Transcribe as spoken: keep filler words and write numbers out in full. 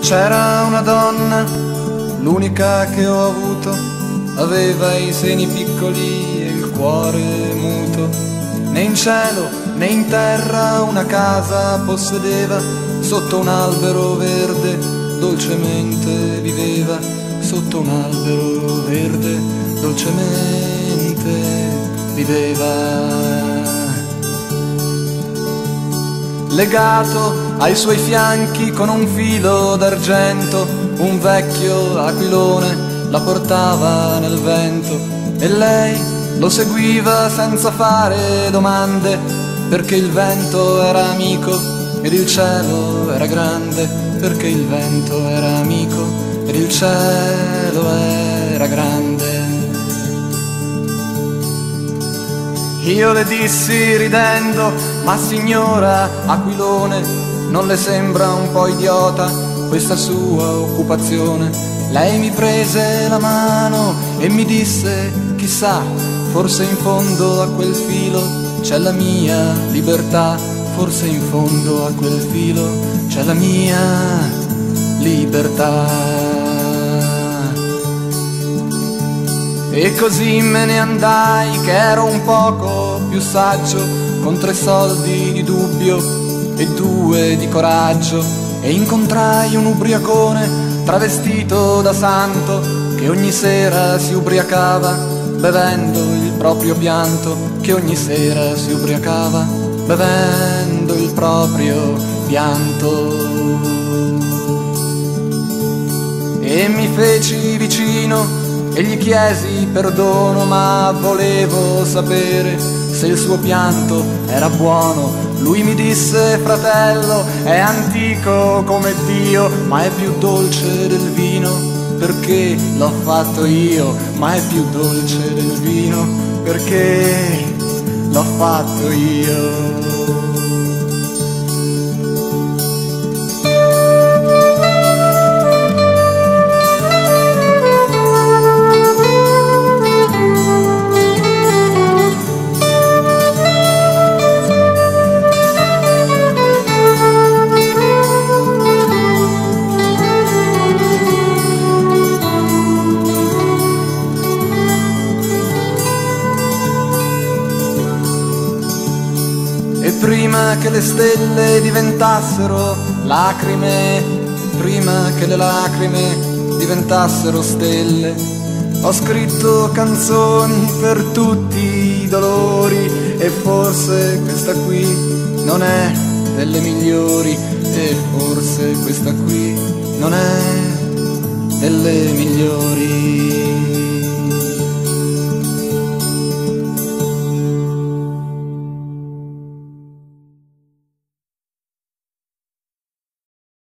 C'era una donna, l'unica che ho avuto, aveva i seni piccoli e il cuore muto. Né in cielo né in terra una casa possedeva, sotto un albero verde dolcemente viveva, sotto un albero verde dolcemente viveva. Legato ai suoi fianchi con un filo d'argento, un vecchio aquilone la portava nel vento e lei lo seguiva senza fare domande, perché il vento era amico ed il cielo era grande, perché il vento era amico ed il cielo era grande. Io le dissi ridendo: ma signora Aquilone, non le sembra un po' idiota questa sua occupazione? Lei mi prese la mano e mi disse: chissà, forse in fondo a quel filo c'è la mia libertà, forse in fondo a quel filo c'è la mia libertà. E così me ne andai che ero un poco più saggio, con tre soldi di dubbio e due di coraggio, e incontrai un ubriacone travestito da santo che ogni sera si ubriacava bevendo il proprio pianto, che ogni sera si ubriacava bevendo il proprio pianto. E mi feci vicino e gli chiesi perdono, ma volevo sapere se il suo pianto era buono. Lui mi disse: fratello, è antico come Dio, ma è più dolce del vino, perché l'ho fatto io, ma è più dolce del vino, perché l'ho fatto io. E prima che le stelle diventassero lacrime, prima che le lacrime diventassero stelle, ho scritto canzoni per tutti i dolori, e forse questa qui non è delle migliori, e forse questa qui non è delle migliori.